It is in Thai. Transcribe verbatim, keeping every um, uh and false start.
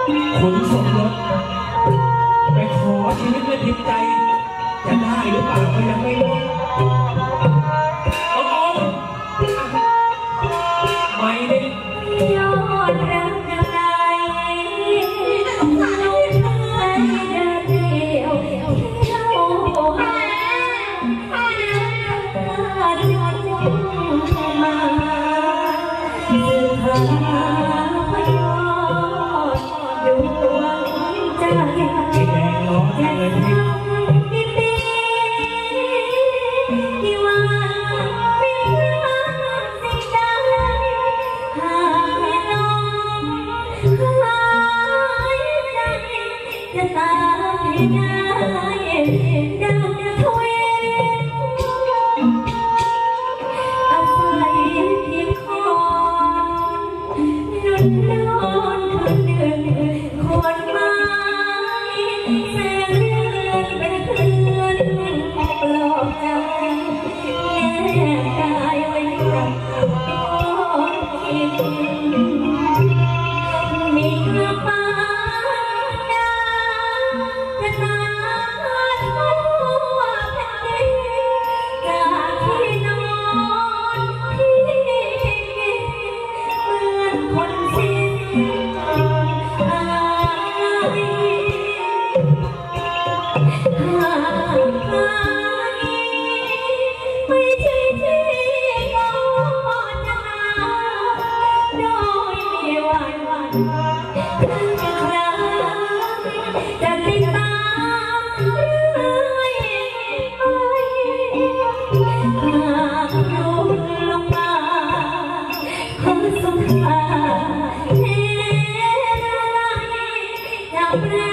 ขุนสมรสไปขอชีวิตและทิพย์ใจจะได้หรือเปล่าก็ยังไม่รู้ต้องเอาไม่ได้ยอดรักอะไรต้องการเอาใจเดียวเจ้าหาหาเดินทางมาสื่อหาพยศดวงใจแดงร้อนเลยทีที่ว่าเป็นรักสิ่งใดหากไม่ลงหายใจจะตายได้ดังทวีอาศัยเพียงคอนนุ่นนอนคนหนึ่งคนไม้แสงเดือนเป็นเพื่อนปลอบใจแน่กายไว้กับคิดมีกระเป๋าดาวจะตาทั่วแผ่นดินจากที่นอนที่เหมือนคนสิ้นอายุห่างไกลไม่ใช่ที่ก็จะหาโดยมีวันวันจะคราจะติดตามเรื่อยไปหากลุ่นลงมาคนสุดท้ายเทไรจะแปล